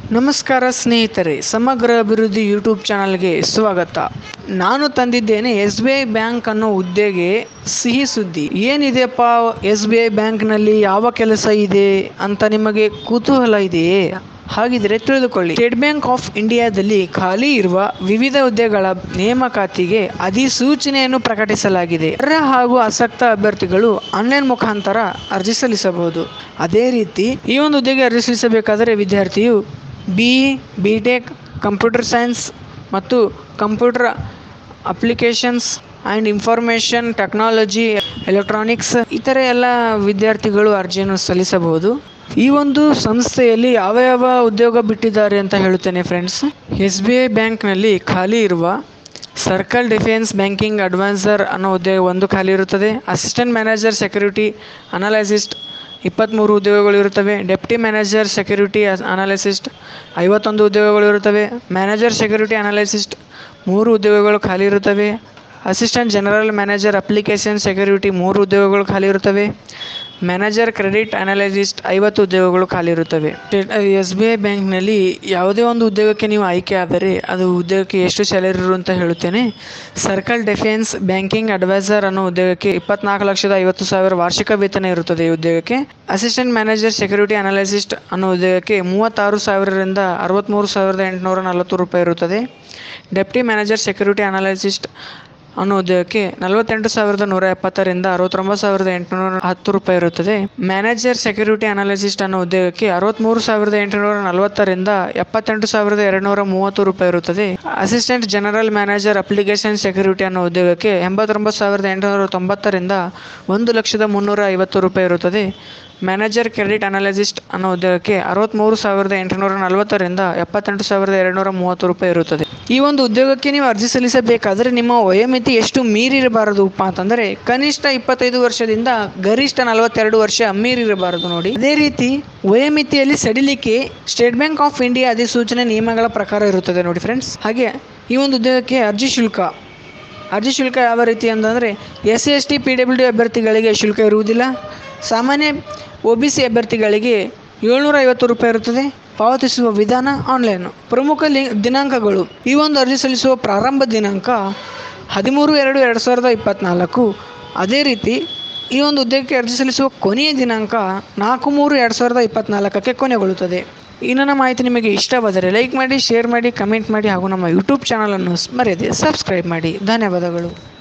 ನಮಸ್ಕಾರ ಸ್ನೇಹಿತರೆ, ಸಮಗ್ರ ಅಭಿವೃದ್ಧಿ ಯೂಟ್ಯೂಬ್ ಚಾನಲ್ಗೆ ಸ್ವಾಗತ. ನಾನು ತಂದಿದ್ದೇನೆ SBI ಬ್ಯಾಂಕ್ ಅನ್ನೋ ಹುದ್ದೆಗೆ ಸಿಹಿ ಸುದ್ದಿ. ಏನಿದೆಯಪ್ಪ SBI ಬ್ಯಾಂಕ್ನಲ್ಲಿ ಯಾವ ಕೆಲಸ ಇದೆ ಅಂತ ನಿಮಗೆ ಕುತೂಹಲ ಇದೆಯೇ? ಹಾಗಿದ್ರೆ ತಿಳಿದುಕೊಳ್ಳಿ. ಸ್ಟೇಟ್ ಬ್ಯಾಂಕ್ ಆಫ್ ಇಂಡಿಯಾದಲ್ಲಿ ಖಾಲಿ ಇರುವ ವಿವಿಧ ಹುದ್ದೆಗಳ ನೇಮಕಾತಿಗೆ ಅಧಿಸೂಚನೆಯನ್ನು ಪ್ರಕಟಿಸಲಾಗಿದೆ. ಅರ್ಹ ಹಾಗೂ ಆಸಕ್ತ ಅಭ್ಯರ್ಥಿಗಳು ಆನ್ಲೈನ್ ಮುಖಾಂತರ ಅರ್ಜಿ ಸಲ್ಲಿಸಬಹುದು. ಅದೇ ರೀತಿ ಈ ಒಂದು ಹುದ್ದೆಗೆ ಅರ್ಜಿ ಸಲ್ಲಿಸಬೇಕಾದರೆ ವಿದ್ಯಾರ್ಥಿಯು BE, BTech, ಕಂಪ್ಯೂಟರ್ ಸೈನ್ಸ್ ಮತ್ತು computer applications and information technology, electronics ಇತರೆ ಎಲ್ಲ ವಿದ್ಯಾರ್ಥಿಗಳು ಅರ್ಜಿಯನ್ನು ಸಲ್ಲಿಸಬಹುದು. ಈ ಒಂದು ಸಂಸ್ಥೆಯಲ್ಲಿ ಯಾವ ಉದ್ಯೋಗ ಬಿಟ್ಟಿದ್ದಾರೆ ಅಂತ ಹೇಳುತ್ತೇನೆ ಫ್ರೆಂಡ್ಸ್. SBI ಬ್ಯಾಂಕ್ನಲ್ಲಿ ಖಾಲಿ ಇರುವ ಸರ್ಕಲ್ ಡಿಫೆನ್ಸ್ ಬ್ಯಾಂಕಿಂಗ್ ಅಡ್ವೈಸರ್ ಅನ್ನೋ ಹುದ್ದೆ ಒಂದು ಖಾಲಿ ಇರುತ್ತದೆ. ಅಸಿಸ್ಟೆಂಟ್ ಮ್ಯಾನೇಜರ್ ಸೆಕ್ಯೂರಿಟಿ ಅನಾಲಿಸಿಸ್ಟ್ 23 ಹುದ್ದೆಗಳು ಇರುತ್ತವೆ. ಡೆಪ್ಟಿ ಮ್ಯಾನೇಜರ್ ಸೆಕ್ಯೂರಿಟಿ ಅನಾಲಿಸಿಸ್ಟ್ 51 ಹುದ್ದೆಗಳು ಇರುತ್ತವೆ. ಮ್ಯಾನೇಜರ್ ಸೆಕ್ಯೂರಿಟಿ ಅನಾಲಿಸಿಸ್ಟ್ 3 ಹುದ್ದೆಗಳು ಖಾಲಿ ಇರುತ್ತವೆ. Assistant general manager application security 3 ಹುದ್ದೆಗಳು ಖಾಲಿ ಇರುತ್ತವೆ. ಮ್ಯಾನೇಜರ್ ಕ್ರೆಡಿಟ್ ಅನಾಲಿಸಿಸ್ಟ್ 50 ಹುದ್ದೆಗಳು ಖಾಲಿ ಇರುತ್ತವೆ. SBI ಬ್ಯಾಂಕ್ನಲ್ಲಿ ಯಾವುದೇ ಒಂದು ಉದ್ಯೋಗಕ್ಕೆ ನೀವು ಆಯ್ಕೆ ಆದರೆ ಅದು ಉದ್ಯೋಗಕ್ಕೆ ಎಷ್ಟು ಸ್ಯಾಲರಿ ಅಂತ ಹೇಳುತ್ತೇನೆ. ಸರ್ಕಲ್ ಡಿಫೆನ್ಸ್ ಬ್ಯಾಂಕಿಂಗ್ ಅಡ್ವೈಸರ್ ಅನ್ನೋ ಉದ್ಯೋಗಕ್ಕೆ 24,50,000 ವಾರ್ಷಿಕ ವೇತನ ಇರುತ್ತದೆ. ಈ ಉದ್ಯೋಗಕ್ಕೆ ಅಸಿಸ್ಟೆಂಟ್ ಮ್ಯಾನೇಜರ್ ಸೆಕ್ಯೂರಿಟಿ ಅನಾಲಿಸಿಸ್ಟ್ ಅನ್ನೋ ಉದ್ಯೋಗಕ್ಕೆ 36,000ರಿಂದ 63,840 ರೂಪಾಯಿ ಇರುತ್ತದೆ. ಡೆಪ್ಟಿ ಮ್ಯಾನೇಜರ್ ಸೆಕ್ಯೂರಿಟಿ ಅನಾಲಿಸಿಸ್ಟ್ ಅನ್ನೋ ಉದ್ಯೋಗಕ್ಕೆ 48,170ರಿಂದ 69,810 ರೂಪಾಯಿ ಇರುತ್ತದೆ. ಮ್ಯಾನೇಜರ್ ಸೆಕ್ಯೂರಿಟಿ ಅನಾಲಿಸಿಸ್ಟ್ ಅನ್ನೋ ಉದ್ಯೋಗಕ್ಕೆ 63,840ರಿಂದ 78,230 ರೂಪಾಯಿ ಇರುತ್ತದೆ. Assistant general manager application security ಅನ್ನೋ ಉದ್ಯೋಗಕ್ಕೆ 89,890ರಿಂದ 1,350,000 ರೂಪಾಯಿ ಇರುತ್ತದೆ. ಮ್ಯಾನೇಜರ್ ಕ್ರೆಡಿಟ್ ಅನಾಲಿಸಿಸ್ಟ್ ಅನ್ನೋ ಉದ್ಯೋಗಕ್ಕೆ 63,840ರಿಂದ 78,230 ರೂಪಾಯಿ ಇರುತ್ತದೆ. ಈ ಒಂದು ಉದ್ಯೋಗಕ್ಕೆ ನೀವು ಅರ್ಜಿ ಸಲ್ಲಿಸಬೇಕಾದರೆ ನಿಮ್ಮ ವಯೋಮಿತಿ ಎಷ್ಟು ಮೀರಿರಬಾರದಪ್ಪ ಅಂತಂದರೆ ಕನಿಷ್ಠ 25 ವರ್ಷದಿಂದ ಗರಿಷ್ಠ 42 ವರ್ಷ ಮೀರಿರಬಾರದು ನೋಡಿ. ಅದೇ ರೀತಿ ವಯೋಮಿತಿಯಲ್ಲಿ ಸಡಿಲಿಕೆ ಸ್ಟೇಟ್ ಬ್ಯಾಂಕ್ ಆಫ್ ಇಂಡಿಯಾ ಅಧಿಸೂಚನೆ ನಿಯಮಗಳ ಪ್ರಕಾರ ಇರುತ್ತದೆ ನೋಡಿ ಫ್ರೆಂಡ್ಸ್. ಹಾಗೆ ಈ ಒಂದು ಉದ್ಯೋಗಕ್ಕೆ ಅರ್ಜಿ ಶುಲ್ಕ ಯಾವ ರೀತಿ ಅಂತಂದರೆ SC ST PWD ಅಭ್ಯರ್ಥಿಗಳಿಗೆ ಶುಲ್ಕ ಇರುವುದಿಲ್ಲ. ಸಾಮಾನ್ಯ OBC ಅಭ್ಯರ್ಥಿಗಳಿಗೆ 750 ರೂಪಾಯಿ ಇರುತ್ತದೆ. ಪಾವತಿಸುವ ವಿಧಾನ ಆನ್ಲೈನ್. ಪ್ರಮುಖ ದಿನಾಂಕಗಳು: ಈ ಒಂದು ಅರ್ಜಿ ಸಲ್ಲಿಸುವ ಪ್ರಾರಂಭ ದಿನಾಂಕ 13/2/2024. ಅದೇ ರೀತಿ ಈ ಒಂದು ಹುದ್ದೆಗೆ ಅರ್ಜಿ ಸಲ್ಲಿಸುವ ಕೊನೆಯ ದಿನಾಂಕ 4/3/2024ಕ್ಕೆ ಕೊನೆಗೊಳ್ಳುತ್ತದೆ. ಈ ನನ್ನ ಮಾಹಿತಿ ನಿಮಗೆ ಇಷ್ಟವಾದರೆ ಲೈಕ್ ಮಾಡಿ, ಶೇರ್ ಮಾಡಿ, ಕಮೆಂಟ್ ಮಾಡಿ ಹಾಗೂ ನಮ್ಮ ಯೂಟ್ಯೂಬ್ ಚಾನಲನ್ನು ಮರೆಯದೆ ಸಬ್ಸ್ಕ್ರೈಬ್ ಮಾಡಿ. ಧನ್ಯವಾದಗಳು.